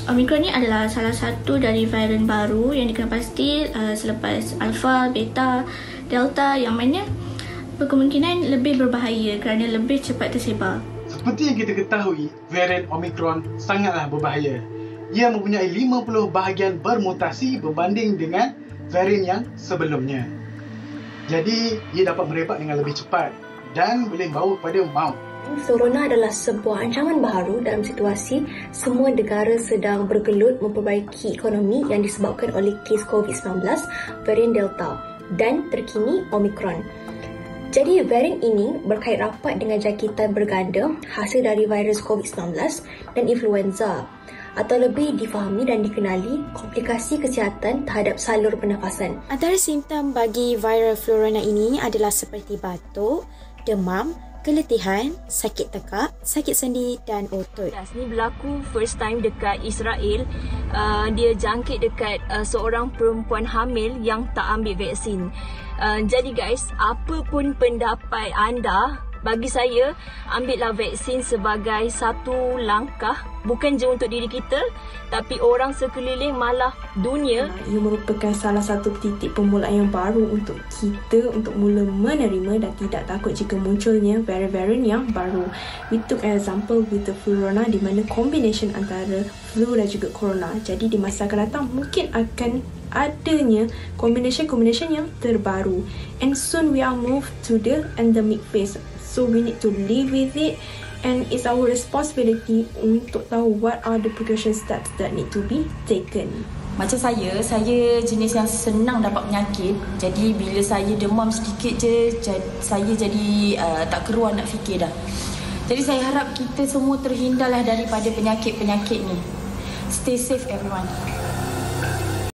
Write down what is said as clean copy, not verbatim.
Omicron ni adalah salah satu dari varian baru yang dikenal pasti selepas Alpha, Beta, Delta yang mana berkemungkinan lebih berbahaya kerana lebih cepat tersebar. Seperti yang kita ketahui, varian Omicron sangatlah berbahaya. Ia mempunyai 50 bahagian bermutasi berbanding dengan varian yang sebelumnya. Jadi, ia dapat merebak dengan lebih cepat dan boleh membawa kepada maut. Corona adalah sebuah ancaman baru dalam situasi semua negara sedang bergelut memperbaiki ekonomi yang disebabkan oleh kes COVID-19 varian Delta dan terkini Omicron. Jadi varian ini berkait rapat dengan jangkitan berganda hasil dari virus COVID-19 dan influenza, atau lebih difahami dan dikenali komplikasi kesihatan terhadap salur pernafasan. Antara simptom bagi viral flurona ini adalah seperti batuk, demam, keletihan, sakit tekak, sakit sendi dan otot. Ini berlaku first time dekat Israel. Dia jangkit dekat seorang perempuan hamil yang tak ambil vaksin. Jadi guys, apa pun pendapat anda, bagi saya, ambillah vaksin sebagai satu langkah, bukan je untuk diri kita, tapi orang sekeliling, malah dunia. Ia merupakan salah satu titik permulaan yang baru untuk kita untuk mula menerima dan tidak takut jika munculnya varian-varian yang baru. We took an example with the flurona di mana combination antara flu dan juga corona. Jadi di masa akan datang mungkin akan adanya combination yang terbaru. And soon we are moved to the endemic phase. So we need to live with it, and it's our responsibility untuk tahu what are the precaution steps that need to be taken. Macam saya jenis yang senang dapat penyakit. Jadi bila saya demam sedikit je, saya jadi tak keruan nak fikir dah. Jadi saya harap kita semua terhindarlah daripada penyakit-penyakit ni. Stay safe everyone.